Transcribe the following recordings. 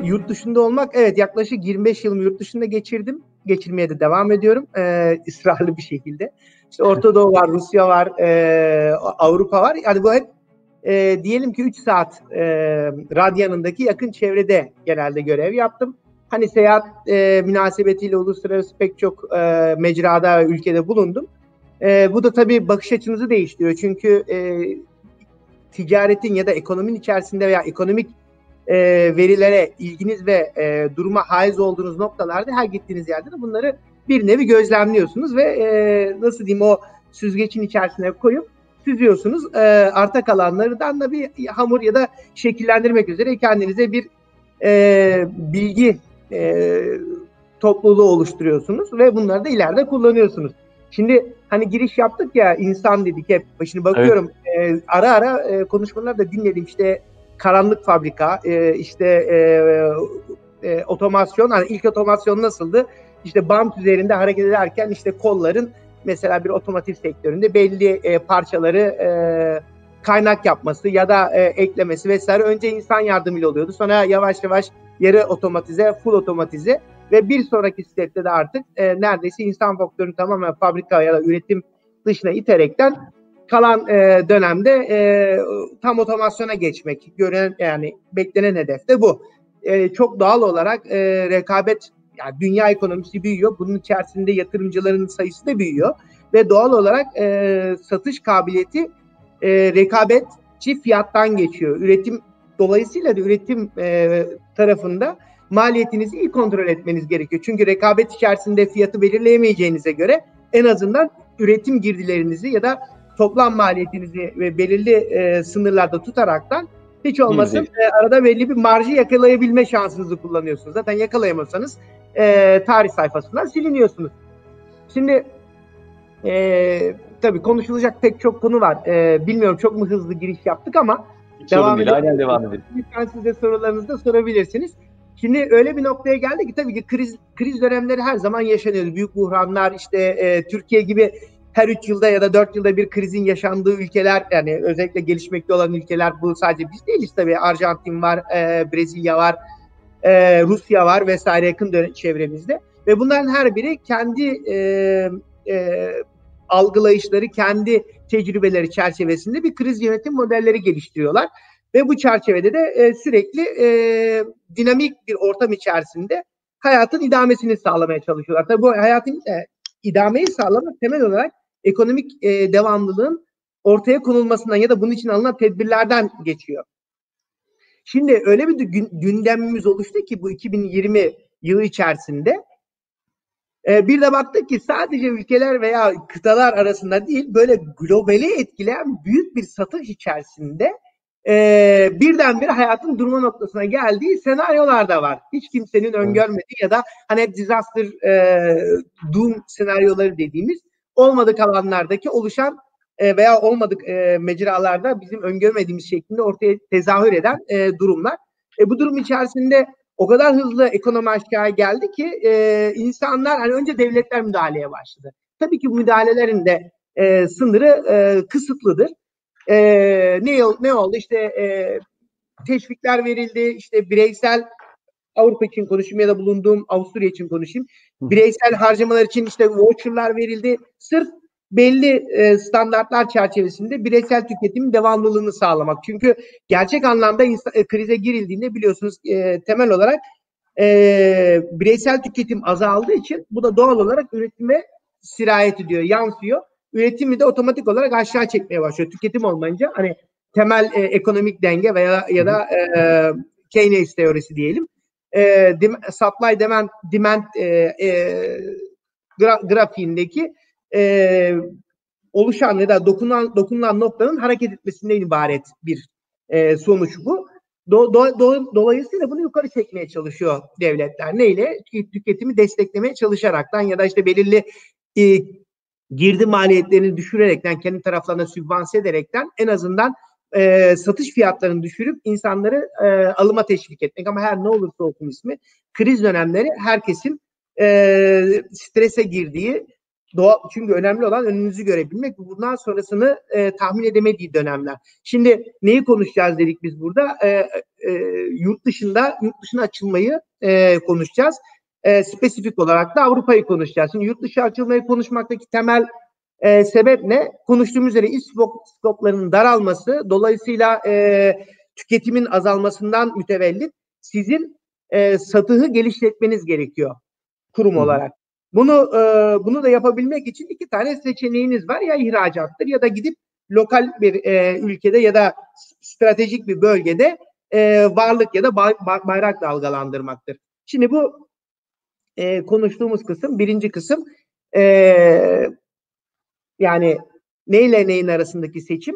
yurt dışında olmak, evet, yaklaşık 25 yılımı yurt dışında geçirdim. Geçirmeye de devam ediyorum. Israrlı bir şekilde. İşte Orta Doğu var, Rusya var, Avrupa var. Yani bu hep diyelim ki 3 saat radyanındaki yakın çevrede genelde görev yaptım. Hani seyahat münasebetiyle uluslararası pek çok mecrada ve ülkede bulundum. Bu da tabii bakış açınızı değiştiriyor. Çünkü ticaretin ya da ekonominin içerisinde veya ekonomik verilere ilginiz ve duruma haiz olduğunuz noktalarda her gittiğiniz yerde de bunları bir nevi gözlemliyorsunuz ve nasıl diyeyim, o süzgecin içerisine koyup süzüyorsunuz. Arta kalanlardan da bir hamur ya da şekillendirmek üzere kendinize bir bilgi topluluğu oluşturuyorsunuz ve bunları da ileride kullanıyorsunuz. Şimdi hani giriş yaptık ya, insan dedik hep. Şimdi bakıyorum, evet. Ara ara konuşmalarda dinledim, işte karanlık fabrika, işte otomasyon. Hani ilk otomasyon nasıldı? İşte bant üzerinde hareket ederken işte kolların mesela bir otomotiv sektöründe belli parçaları kaynak yapması ya da eklemesi vesaire önce insan yardımıyla oluyordu. Sonra yavaş yavaş yarı otomatize, full otomatize ve bir sonraki stepte de artık neredeyse insan faktörünü tamamen fabrika ya da üretim dışına iterekten kalan dönemde tam otomasyona geçmek, yani beklenen hedef de bu. Çok doğal olarak rekabet, yani dünya ekonomisi büyüyor. Bunun içerisinde yatırımcıların sayısı da büyüyor ve doğal olarak satış kabiliyeti rekabetçi fiyattan geçiyor. Dolayısıyla da üretim tarafında maliyetinizi iyi kontrol etmeniz gerekiyor. Çünkü rekabet içerisinde fiyatı belirleyemeyeceğinize göre en azından üretim girdilerinizi ya da toplam maliyetinizi ve belirli sınırlarda tutaraktan hiç olmasın arada belli bir marjı yakalayabilme şansınızı kullanıyorsunuz. Zaten yakalayamazsanız tarih sayfasından siliniyorsunuz. Şimdi tabii konuşulacak pek çok konu var. Bilmiyorum, çok mu hızlı giriş yaptık ama devam edelim. Lütfen siz de sorularınızı da sorabilirsiniz. Şimdi öyle bir noktaya geldi ki tabii ki kriz dönemleri her zaman yaşanıyor. Büyük buhranlar, işte Türkiye gibi her 3 yılda ya da 4 yılda bir krizin yaşandığı ülkeler, yani özellikle gelişmekte olan ülkeler, bu sadece biz değiliz tabii. Arjantin var, Brezilya var, Rusya var vesaire yakın çevremizde. Ve bunların her biri kendi algılayışları, kendi tecrübeleri çerçevesinde bir kriz yönetim modelleri geliştiriyorlar. Ve bu çerçevede de sürekli dinamik bir ortam içerisinde hayatın idamesini sağlamaya çalışıyorlar. Tabii bu hayatın idameyi sağlamak temel olarak ekonomik devamlılığın ortaya konulmasından ya da bunun için alınan tedbirlerden geçiyor. Şimdi öyle bir gündemimiz oluştu ki bu 2020 yılı içerisinde bir de baktık ki sadece ülkeler veya kıtalar arasında değil, böyle globali etkileyen büyük bir satış içerisinde birdenbire hayatın durma noktasına geldiği senaryolar da var. Hiç kimsenin öngörmediği ya da hani disaster doom senaryoları dediğimiz olmadık alanlardaki oluşan veya olmadık mecralarda bizim öngörmediğimiz şeklinde ortaya tezahür eden durumlar. Bu durum içerisinde o kadar hızlı ekonomi aşağıya geldi ki insanlar, hani önce devletler müdahaleye başladı. Tabii ki bu müdahalelerin de sınırı kısıtlıdır. Ne oldu? İşte teşvikler verildi. İşte bireysel, Avrupa için konuşayım ya da bulunduğum Avusturya için konuşayım. Bireysel harcamalar için işte voucherlar verildi. Sırf belli standartlar çerçevesinde bireysel tüketimin devamlılığını sağlamak. Çünkü gerçek anlamda krize girildiğinde biliyorsunuz temel olarak bireysel tüketim azaldığı için bu da doğal olarak üretime sirayet ediyor, yansıyor. Üretimi de otomatik olarak aşağı çekmeye başlıyor. Tüketim olmayınca hani temel ekonomik denge veya ya da Keynes teorisi diyelim. Supply demand grafiğindeki oluşan ya da dokunulan noktanın hareket etmesinden ibaret bir sonuç bu. Dolayısıyla bunu yukarı çekmeye çalışıyor devletler. Neyle? Tüketimi desteklemeye çalışaraktan ya da işte belirli girdi maliyetlerini düşürerekten, kendi taraflarına sübvanse ederekten en azından satış fiyatlarını düşürüp insanları alıma teşvik etmek. Ama her ne olursa olsun ismi, kriz dönemleri herkesin strese girdiği, Çünkü önemli olan önünüzü görebilmek. Bundan sonrasını tahmin edemediği dönemler. Şimdi neyi konuşacağız dedik biz burada? Yurt dışına açılmayı konuşacağız. Spesifik olarak da Avrupa'yı konuşacağız. Şimdi yurt dışı açılmayı konuşmaktaki temel sebep ne? Konuştuğumuz üzere iş skoplarının daralması, dolayısıyla tüketimin azalmasından mütevellit sizin satıhı geliştirmeniz gerekiyor kurum olarak. Bunu da yapabilmek için iki tane seçeneğiniz var. Ya ihracattır ya da gidip lokal bir ülkede ya da stratejik bir bölgede varlık ya da bayrak dalgalandırmaktır. Şimdi bu konuştuğumuz kısım, birinci kısım yani neyle neyin arasındaki seçim?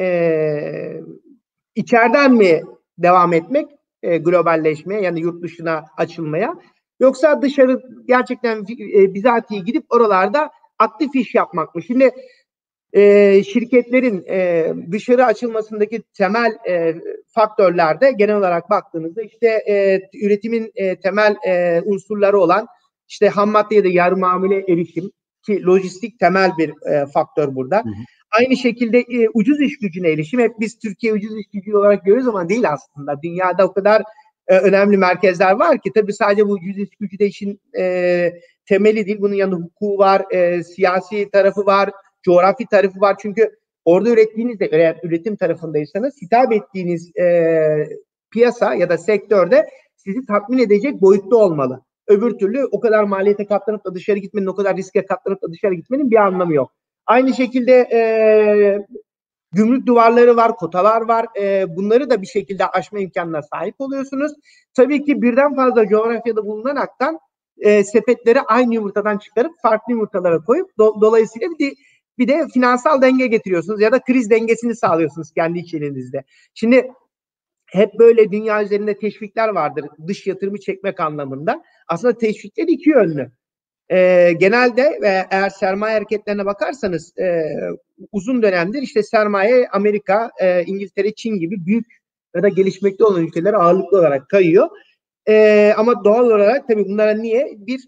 İçeriden mi devam etmek globalleşmeye, yani yurt dışına açılmaya, yoksa dışarı gerçekten bizatihi gidip oralarda aktif iş yapmak mı? Şimdi şirketlerin dışarı açılmasındaki temel faktörlerde genel olarak baktığınızda işte üretimin temel unsurları olan işte ham madde ya da yarı mamule erişim, ki lojistik temel bir faktör burada. Hı hı. Aynı şekilde ucuz iş gücüne erişim. Hep biz Türkiye ucuz iş gücü olarak görüyoruz ama değil aslında. Dünyada o kadar önemli merkezler var ki tabii sadece bu ucuz iş gücü de işin temeli değil. Bunun yanında hukuku var, siyasi tarafı var, coğrafi tarafı var. Çünkü orada ürettiğinizde, eğer üretim tarafındaysanız hitap ettiğiniz piyasa ya da sektörde sizi tatmin edecek boyutta olmalı. Öbür türlü o kadar maliyete katlanıp da dışarı gitmenin, o kadar riske katlanıp da dışarı gitmenin bir anlamı yok. Aynı şekilde gümrük duvarları var, kotalar var. Bunları da bir şekilde aşma imkanına sahip oluyorsunuz. Tabii ki birden fazla coğrafyada bulunaraktan sepetleri aynı yumurtadan çıkarıp farklı yumurtalara koyup dolayısıyla bir de finansal denge getiriyorsunuz ya da kriz dengesini sağlıyorsunuz kendi içerinizde. Şimdi hep böyle dünya üzerinde teşvikler vardır dış yatırımı çekmek anlamında. Aslında teşvikler iki yönlü. Genelde eğer sermaye hareketlerine bakarsanız uzun dönemdir işte sermaye Amerika, İngiltere, Çin gibi büyük ya da gelişmekte olan ülkelere ağırlıklı olarak kayıyor. Ama doğal olarak tabii bunlara niye? Bir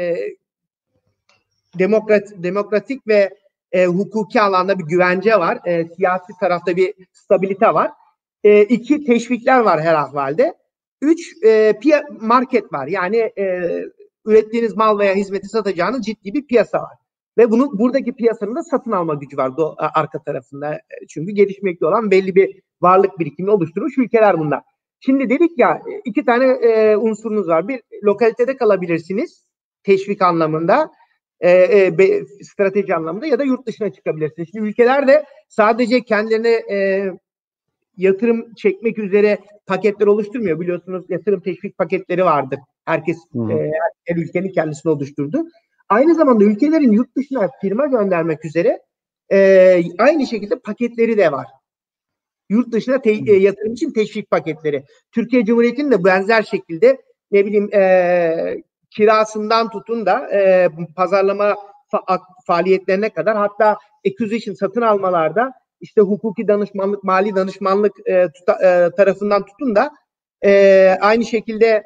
demokratik ve hukuki alanda bir güvence var. Siyasi tarafta bir stabilite var. İki, teşvikler var her ahvalde. Üç, market var. Yani ürettiğiniz mal veya hizmeti satacağınız ciddi bir piyasa var. Ve buradaki piyasanın da satın alma gücü var arka tarafında. Çünkü gelişmekte olan belli bir varlık birikimi oluşturmuş ülkeler bunlar. Şimdi dedik ya, iki tane unsurunuz var. Bir, lokalitede kalabilirsiniz teşvik anlamında, strateji anlamında, ya da yurt dışına çıkabilirsiniz. Şimdi ülkeler de sadece kendilerine yatırım çekmek üzere paketler oluşturmuyor. Biliyorsunuz yatırım teşvik paketleri vardır. Herkes, her ülkenin kendisini oluşturdu. Aynı zamanda ülkelerin yurt dışına firma göndermek üzere aynı şekilde paketleri de var. Yurt dışına yatırım için teşvik paketleri. Türkiye Cumhuriyeti'nin de benzer şekilde ne bileyim kirasından tutun da pazarlama faaliyetlerine kadar, hatta acquisition, satın almalarda işte hukuki danışmanlık, mali danışmanlık tarafından tutun da aynı şekilde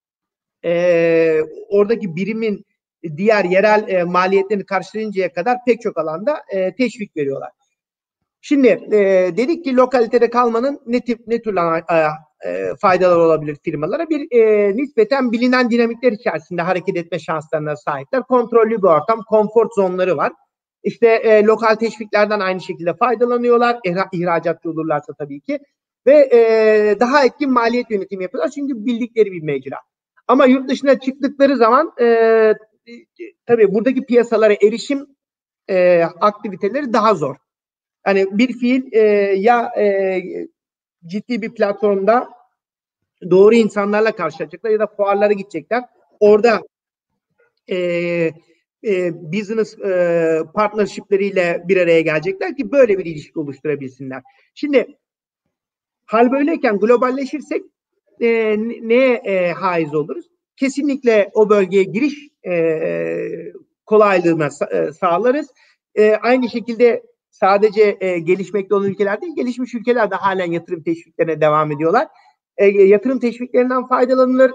oradaki birimin diğer yerel maliyetlerini karşılayıncaya kadar pek çok alanda teşvik veriyorlar. Şimdi dedik ki lokalitede kalmanın ne tür faydalar olabilir firmalara? Bir, nispeten bilinen dinamikler içerisinde hareket etme şanslarına sahipler. Kontrollü bir ortam, konfor zonları var. İşte lokal teşviklerden aynı şekilde faydalanıyorlar. İhracatçı olurlarsa tabii ki. Ve daha etkin maliyet yönetimi yapıyorlar. Çünkü bildikleri bir mecra. Ama yurt dışına çıktıkları zaman tabii buradaki piyasalara erişim aktiviteleri daha zor. Hani bir fiil ciddi bir platformda doğru insanlarla karşılaşacaklar ya da fuarlara gidecekler. Orada business partnership'leriyle bir araya gelecekler ki böyle bir ilişki oluşturabilsinler. Şimdi hal böyleyken globalleşirsek neye haiz oluruz? Kesinlikle o bölgeye giriş kolaylığına sağlarız. Aynı şekilde sadece gelişmekte olan ülkeler değil, gelişmiş ülkeler de halen yatırım teşviklerine devam ediyorlar. Yatırım teşviklerinden faydalanılır.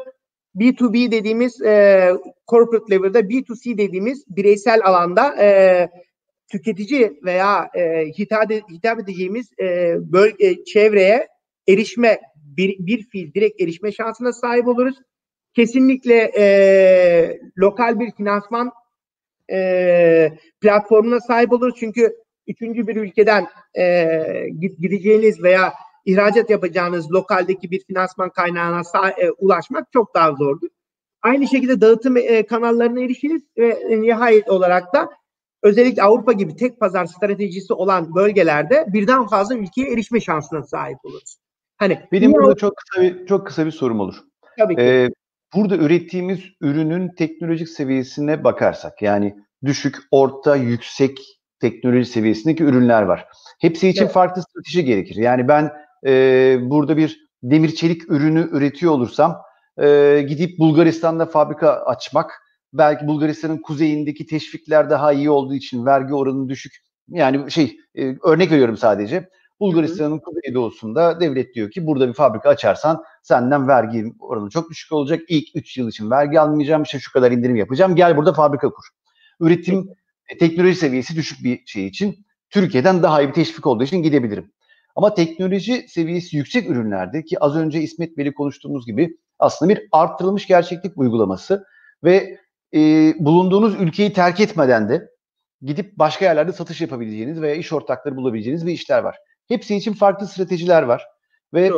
B2B dediğimiz corporate level'da, B2C dediğimiz bireysel alanda tüketici veya hitap edeceğimiz çevreye erişme, bir fiil direkt erişme şansına sahip oluruz. Kesinlikle lokal bir finansman platformuna sahip oluruz. Çünkü üçüncü bir ülkeden gideceğiniz veya ihracat yapacağınız lokaldeki bir finansman kaynağına ulaşmak çok daha zordur. Aynı şekilde dağıtım kanallarına erişiriz ve nihayet olarak da özellikle Avrupa gibi tek pazar stratejisi olan bölgelerde birden fazla ülkeye erişme şansına sahip oluruz. Benim burada çok kısa bir sorum olur. Tabii ki. Burada ürettiğimiz ürünün teknolojik seviyesine bakarsak, yani düşük, orta, yüksek teknoloji seviyesindeki ürünler var. Hepsi için farklı strateji gerekir. Yani ben burada bir demir çelik ürünü üretiyor olursam gidip Bulgaristan'da fabrika açmak, belki Bulgaristan'ın kuzeyindeki teşvikler daha iyi olduğu için vergi oranı düşük. Yani örnek veriyorum sadece. Bulgaristan'ın kuzeydoğusunda devlet diyor ki burada bir fabrika açarsan senden vergi oranı çok düşük olacak. İlk 3 yıl için vergi almayacağım. İşte şu kadar indirim yapacağım. Gel burada fabrika kur. Üretim teknoloji seviyesi düşük bir şey için Türkiye'den daha iyi bir teşvik olduğu için gidebilirim. Ama teknoloji seviyesi yüksek ürünlerde, ki az önce İsmet Bey'le konuştuğumuz gibi aslında bir arttırılmış gerçeklik uygulaması ve bulunduğunuz ülkeyi terk etmeden de gidip başka yerlerde satış yapabileceğiniz veya iş ortakları bulabileceğiniz bir işler var. Hepsi için farklı stratejiler var. Ve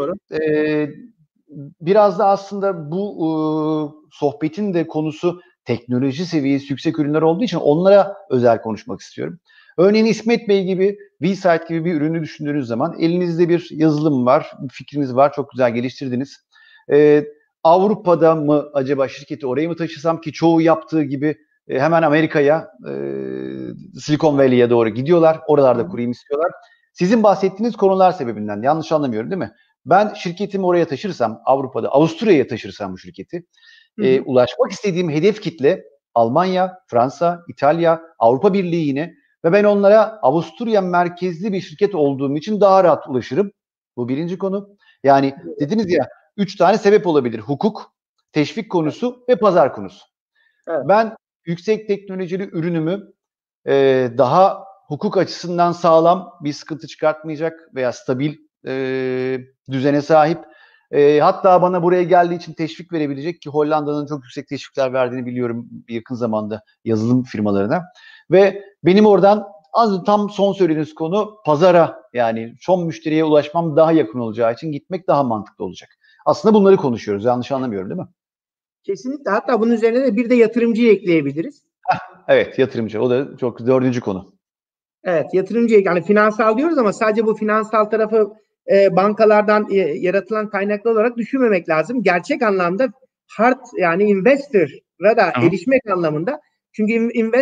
biraz da aslında bu sohbetin de konusu teknoloji seviyesi yüksek ürünler olduğu için onlara özel konuşmak istiyorum. Örneğin İsmet Bey gibi, V-Site gibi bir ürünü düşündüğünüz zaman elinizde bir yazılım var, bir fikriniz var, çok güzel geliştirdiniz. Avrupa'da mı acaba şirketi oraya mı taşısam, ki çoğu yaptığı gibi hemen Amerika'ya, Silicon Valley'e doğru gidiyorlar. Oralarda kurayım istiyorlar. Sizin bahsettiğiniz konular sebebinden, yanlış anlamıyorum değil mi? Ben şirketimi oraya taşırsam, Avrupa'da, Avusturya'ya taşırsam bu şirketi, ulaşmak istediğim hedef kitle Almanya, Fransa, İtalya, Avrupa Birliği yine ve ben onlara Avusturya merkezli bir şirket olduğum için daha rahat ulaşırım. Bu birinci konu. Yani dediniz ya, 3 tane sebep olabilir. Hukuk, teşvik konusu ve pazar konusu. Evet. Ben yüksek teknolojili ürünümü daha hukuk açısından sağlam, bir sıkıntı çıkartmayacak veya stabil düzene sahip. Hatta bana buraya geldiği için teşvik verebilecek, ki Hollanda'nın çok yüksek teşvikler verdiğini biliyorum yakın zamanda yazılım firmalarına. Ve benim oradan tam son söylediğiniz konu pazara, yani son müşteriye ulaşmam daha yakın olacağı için gitmek daha mantıklı olacak. Aslında bunları konuşuyoruz. Yanlış anlamıyorum değil mi? Kesinlikle. Hatta bunun üzerine de bir de yatırımcıyı ekleyebiliriz. Evet, yatırımcı. O da çok dördüncü konu. Evet, yatırımcı, yani finansal diyoruz ama sadece bu finansal tarafı bankalardan yaratılan kaynaklı olarak düşünmemek lazım. Gerçek anlamda hard, yani investor'a da erişmek anlamında. Çünkü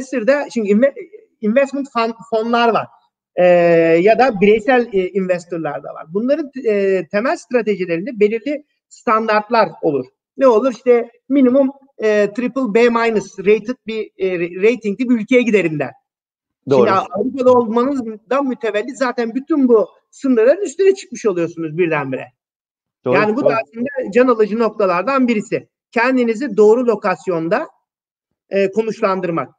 investment fonlar var. Ya da bireysel investorlar da var. Bunların temel stratejilerinde belirli standartlar olur. Ne olur? İşte minimum triple B minus rated bir ratingli bir ülkeye giderim der. Doğru. Şimdi Avrupa'da olmanızdan mütevellit zaten bütün bu sınırların üstüne çıkmış oluyorsunuz birdenbire. Doğru, yani bu da aslında can alıcı noktalardan birisi. Kendinizi doğru lokasyonda konuşlandırmak.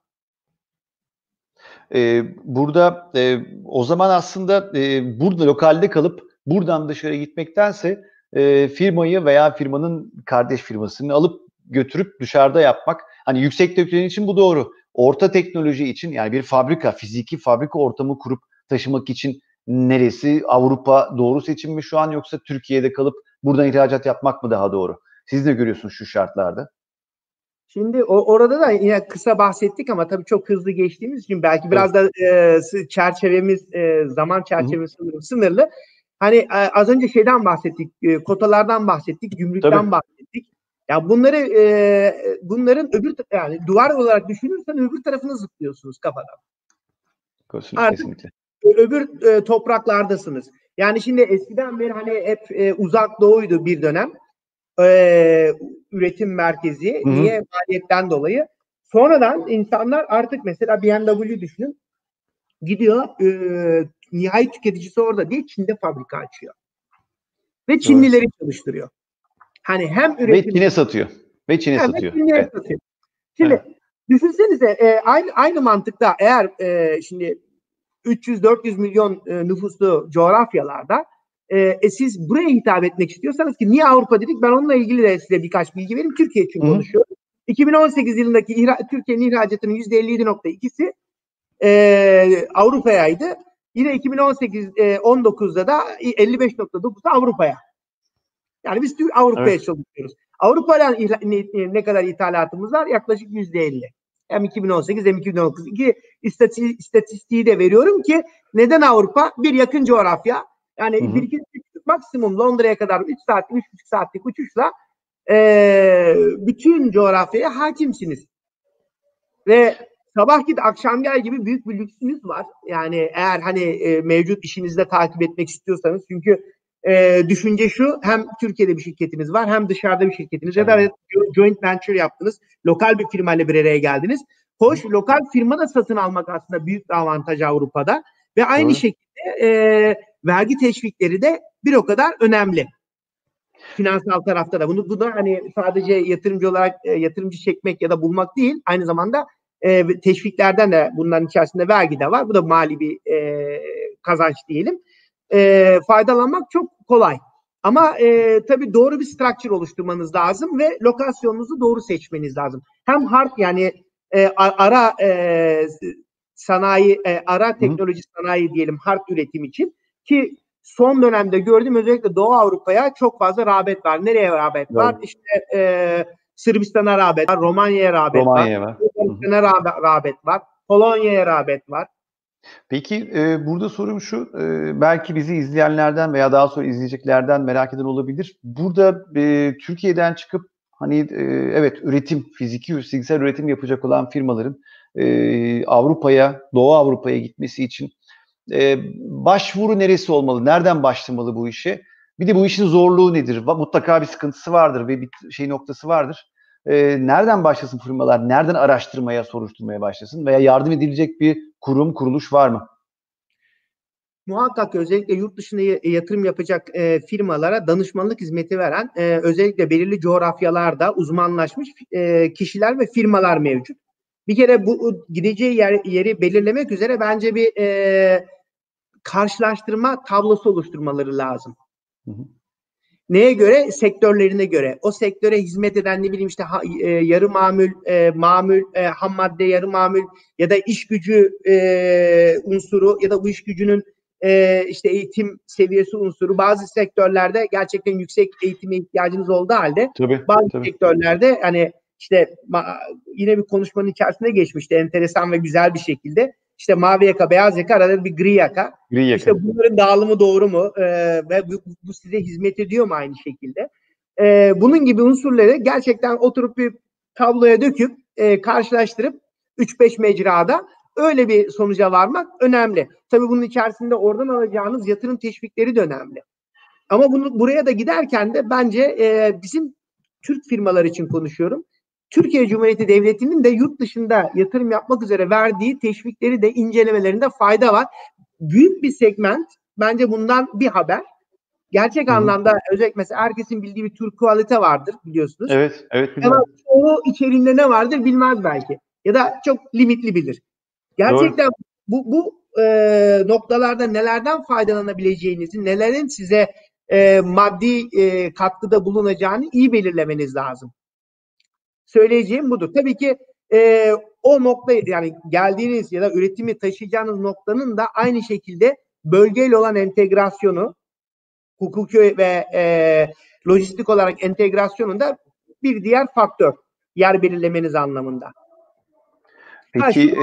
Burada o zaman aslında burada lokalde kalıp buradan dışarı gitmektense firmayı veya firmanın kardeş firmasını alıp götürüp dışarıda yapmak. Hani yüksek teknoloji için bu doğru. Orta teknoloji için, yani bir fabrika, fiziki fabrika ortamı kurup taşımak için neresi? Avrupa doğru seçim mi şu an, yoksa Türkiye'de kalıp buradan ihracat yapmak mı daha doğru? Siz ne görüyorsunuz şu şartlarda? Şimdi orada da yine kısa bahsettik ama tabii çok hızlı geçtiğimiz için belki biraz da çerçevemiz, zaman çerçevemiz sınırlı. Hani az önce şeyden bahsettik, kotalardan bahsettik, gümrükten bahsettik. Ya bunların yani duvar olarak düşünürsen öbür tarafını zıplıyorsunuz kafadan. Kesinlikle. Öbür topraklardasınız. Yani şimdi eskiden beri hani hep uzak doğuydu bir dönem. Üretim merkezi. Hı-hı. Niye? Maliyetten dolayı. Sonradan insanlar artık mesela BMW düşünün. Gidiyor nihai tüketicisi orada değil, Çin'de fabrika açıyor. Ve Çinlileri çalıştırıyor. Hani hem üretim... Ve Çin'e satıyor. Ve Çin'e Evet, satıyor. Çin'e Evet. satıyor. Şimdi Evet. düşünsenize aynı mantıkta eğer şimdi 300-400 milyon nüfuslu coğrafyalarda siz buraya hitap etmek istiyorsanız, ki niye Avrupa dedik, ben onunla ilgili de size birkaç bilgi vereyim. Türkiye için konuşuyorum. 2018 yılındaki Türkiye'nin ihracatının %57.2'si Avrupa'yaydı. Yine 2018-19'da da 55.9'da Avrupa'ya. Yani biz Avrupa'ya Evet. çalışıyoruz. Avrupa'dan ne kadar ithalatımız var? Yaklaşık %50. Hem 2018 hem 2019. İki istatistiği de veriyorum ki neden Avrupa? Bir, yakın coğrafya. Yani bir iki maksimum Londra'ya kadar 3 saat, 3,5 saatlik uçuşla bütün coğrafyaya hakimsiniz. Ve sabah git akşam gel gibi büyük bir lüksünüz var. Yani eğer hani mevcut işinizde takip etmek istiyorsanız, çünkü düşünce şu: hem Türkiye'de bir şirketiniz var, hem dışarıda bir şirketiniz ya da joint venture yaptınız. Lokal bir firmayla bir araya geldiniz. Hoş, lokal firma da satın almak aslında büyük bir avantaj Avrupa'da. Ve aynı şekilde vergi teşvikleri de bir o kadar önemli. Finansal tarafta da. Bu da hani sadece yatırımcı olarak yatırımcı çekmek ya da bulmak değil. Aynı zamanda teşviklerden de, bunların içerisinde vergi de var. Bu da mali bir kazanç diyelim. Faydalanmak çok kolay. Ama tabii doğru bir structure oluşturmanız lazım ve lokasyonunuzu doğru seçmeniz lazım. Hem hard, yani ara sanayi, ara teknoloji sanayi diyelim, hard üretim için, ki son dönemde gördüm, özellikle Doğu Avrupa'ya çok fazla rağbet var. Nereye rağbet var? İşte Sırbistan'a rağbet var, Romanya'ya rağbet var, Bulgaristan'a rağbet var, Polonya'ya rağbet var. Peki burada sorum şu, belki bizi izleyenlerden veya daha sonra izleyeceklerden merak eden olabilir. Burada Türkiye'den çıkıp hani evet, fiziksel üretim yapacak olan firmaların Avrupa'ya, Doğu Avrupa'ya gitmesi için başvuru neresi olmalı? Nereden başlamalı bu işe? Bir de bu işin zorluğu nedir? Mutlaka bir sıkıntısı vardır ve bir noktası vardır. Nereden başlasın firmalar? Nereden araştırmaya, soruşturmaya başlasın? Veya yardım edilecek bir kurum, kuruluş var mı? Muhakkak özellikle yurt dışına yatırım yapacak firmalara danışmanlık hizmeti veren özellikle belirli coğrafyalarda uzmanlaşmış kişiler ve firmalar mevcut. Bir kere bu gideceği yeri belirlemek üzere bence bir karşılaştırma tablosu oluşturmaları lazım. Neye göre? Sektörlerine göre. O sektöre hizmet eden, ne bileyim işte yarı mamul, ham madde, yarı mamul ya da iş gücü unsuru ya da bu iş gücünün işte eğitim seviyesi unsuru. Bazı sektörlerde gerçekten yüksek eğitime ihtiyacınız olduğu halde bazı sektörlerde hani işte yine bir konuşmanın içerisinde geçmişti enteresan ve güzel bir şekilde. İşte mavi yaka, beyaz yaka, arada bir gri yaka. İşte bunların dağılımı doğru mu? Ve bu size hizmet ediyor mu aynı şekilde? Bunun gibi unsurları gerçekten oturup bir tabloya döküp karşılaştırıp 3-5 mecrada öyle bir sonuca varmak önemli. Tabii bunun içerisinde oradan alacağınız yatırım teşvikleri de önemli. Ama buraya da giderken de bence bizim Türk firmalar için konuşuyorum. Türkiye Cumhuriyeti Devleti'nin de yurt dışında yatırım yapmak üzere verdiği teşvikleri de incelemelerinde fayda var. Büyük bir segment bence bundan bir haber. Gerçek anlamda özellikle mesela herkesin bildiği bir Türk kalite vardır, biliyorsunuz. Evet, biliyorum. Ama çoğu içeriğinde ne vardır bilmez belki. Ya da çok limitli bilir. Gerçekten bu noktalarda nelerden faydalanabileceğinizi, nelerin size maddi katkıda bulunacağını iyi belirlemeniz lazım. Söyleyeceğim budur. Tabii ki o nokta, yani geldiğiniz ya da üretimi taşıyacağınız noktanın da aynı şekilde bölgeyle olan entegrasyonu, hukuki ve lojistik olarak entegrasyonun da bir diğer faktör. Yer belirlemeniz anlamında. Peki,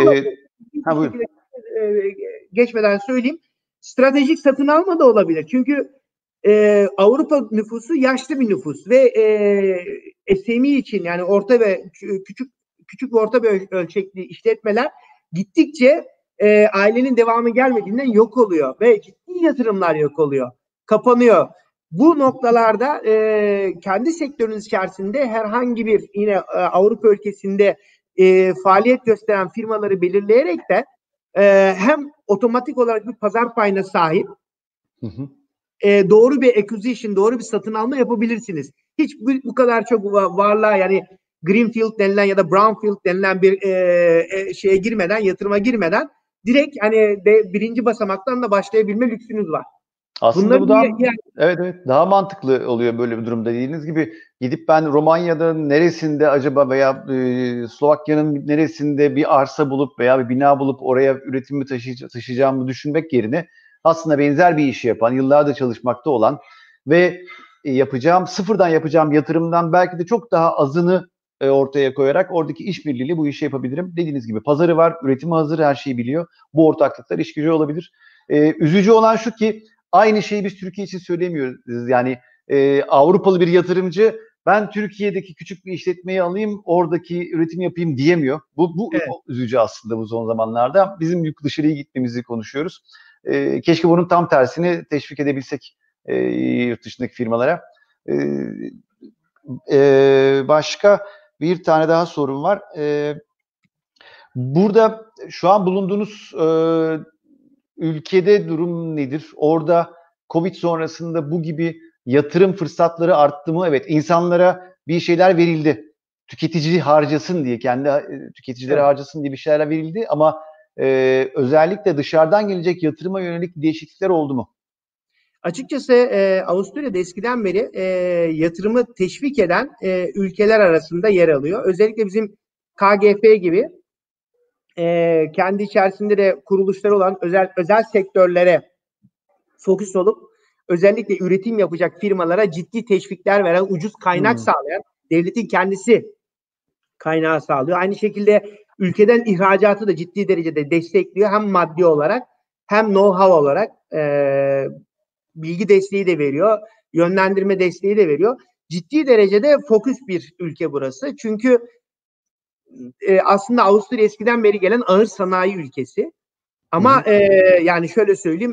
geçmeden söyleyeyim. Stratejik satın alma da olabilir. Çünkü Avrupa nüfusu yaşlı bir nüfus ve SME için, yani orta ve küçük ve orta bir ölçekli işletmeler gittikçe ailenin devamı gelmediğinden yok oluyor ve ciddi yatırımlar yok oluyor. Kapanıyor. Bu noktalarda kendi sektörünüz içerisinde herhangi bir yine Avrupa ülkesinde faaliyet gösteren firmaları belirleyerek de hem otomatik olarak bir pazar payına sahip, doğru bir acquisition, doğru bir satın alma yapabilirsiniz. hiç bu kadar çok varlığa, yani Greenfield denilen ya da Brownfield denilen bir şeye girmeden, yatırıma girmeden direkt hani birinci basamaktan da başlayabilme lüksünüz var. Aslında bu daha evet daha mantıklı oluyor böyle bir durumda. Dediğiniz gibi gidip ben Romanya'da neresinde acaba veya Slovakya'nın neresinde bir arsa bulup veya bir bina bulup oraya üretimi taşıyacağımı düşünmek yerine aslında benzer bir işi yapan, yıllardır çalışmakta olan ve sıfırdan yapacağım yatırımdan belki de çok daha azını ortaya koyarak oradaki işbirliğiyle bu işi yapabilirim. Dediğiniz gibi pazarı var, üretimi hazır, her şeyi biliyor. Bu ortaklıklar iş gücü olabilir. Üzücü olan şu ki aynı şeyi biz Türkiye için söylemiyoruz. Yani Avrupalı bir yatırımcı ben Türkiye'deki küçük bir işletmeyi alayım, oradaki üretim yapayım diyemiyor. Bu evet. Üzücü aslında bu son zamanlarda. Bizim dışarıya gitmemizi konuşuyoruz. Keşke bunun tam tersini teşvik edebilsek yurt dışındaki firmalara. Başka bir tane daha sorum var. Burada şu an bulunduğunuz ülkede durum nedir? Orada Covid sonrasında bu gibi yatırım fırsatları arttı mı? Evet, insanlara bir şeyler verildi. Tüketici harcasın diye, kendi tüketicilere harcasın diye bir şeyler verildi ama özellikle dışarıdan gelecek yatırıma yönelik değişiklikler oldu mu? Açıkçası Avusturya'da eskiden beri yatırımı teşvik eden ülkeler arasında yer alıyor. Özellikle bizim KGF gibi kendi içerisinde de kuruluşları olan özel sektörlere fokus olup özellikle üretim yapacak firmalara ciddi teşvikler veren, ucuz kaynak sağlayan, devletin kendisi kaynağı sağlıyor. Aynı şekilde ülkeden ihracatı da ciddi derecede destekliyor. Hem maddi olarak hem know-how olarak bilgi desteği de veriyor. Yönlendirme desteği de veriyor. Ciddi derecede fokus bir ülke burası. Çünkü aslında Avusturya eskiden beri gelen ağır sanayi ülkesi. Ama yani şöyle söyleyeyim,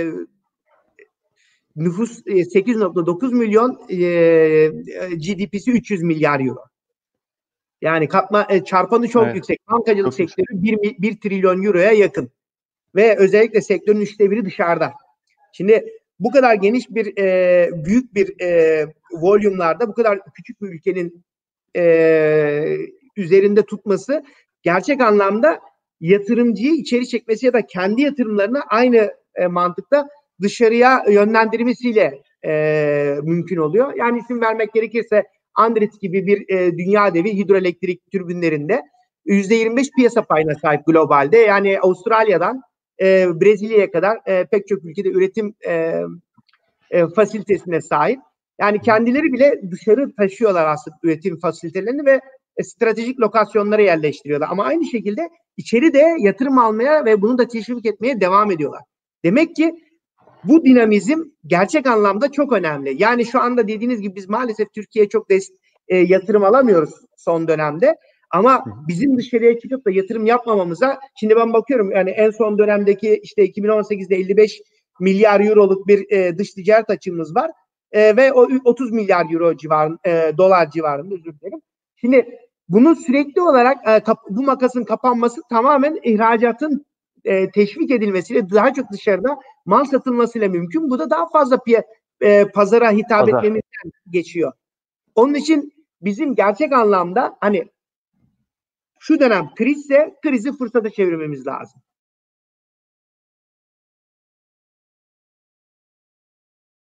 nüfus 8.9 milyon, GDP'si 300 milyar euro. Yani çarpanı çok yüksek. Bankacılık çok sektörü 1 trilyon euroya yakın. Ve özellikle sektörün 1/3 dışarıda. Şimdi bu kadar geniş bir büyük bir volümlarda bu kadar küçük bir ülkenin üzerinde tutması gerçek anlamda yatırımcıyı içeri çekmesi ya da kendi yatırımlarını aynı mantıkta dışarıya yönlendirmesiyle mümkün oluyor. Yani isim vermek gerekirse Andritz gibi bir dünya devi hidroelektrik türbinlerinde %25 piyasa payına sahip globalde. Yani Avustralya'dan Brezilya'ya kadar pek çok ülkede üretim fasilitesine sahip. Yani kendileri bile dışarı taşıyorlar aslında üretim fasilitelerini ve stratejik lokasyonlara yerleştiriyorlar. Ama aynı şekilde içeri de yatırım almaya ve bunu da teşvik etmeye devam ediyorlar. Demek ki bu dinamizm gerçek anlamda çok önemli. Yani şu anda dediğiniz gibi biz maalesef Türkiye'ye çok yatırım alamıyoruz son dönemde. Ama bizim dışarıya çıkıp da yatırım yapmamamıza, şimdi ben bakıyorum yani en son dönemdeki işte 2018'de 55 milyar euroluk bir dış ticaret açığımız var. Ve o 30 milyar euro civarında, dolar civarında, özür dilerim. Şimdi bunun sürekli olarak bu makasın kapanması tamamen ihracatın teşvik edilmesiyle, daha çok dışarıda mal satılmasıyla mümkün. Bu da daha fazla pazara hitap etmemizden geçiyor. Onun için bizim gerçek anlamda hani şu dönem krizse krizi fırsata çevirmemiz lazım.